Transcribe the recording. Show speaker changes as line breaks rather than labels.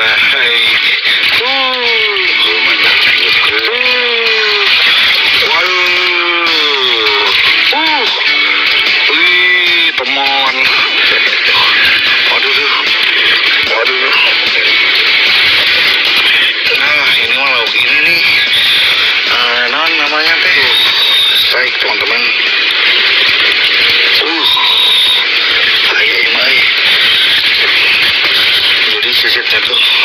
Hai. Mantap. Waduh. Wih, teman. Waduh. Nah, ini mah lauk ini nih. Non namanya teh. Baik, teman-teman. Jadi sisitnya tuh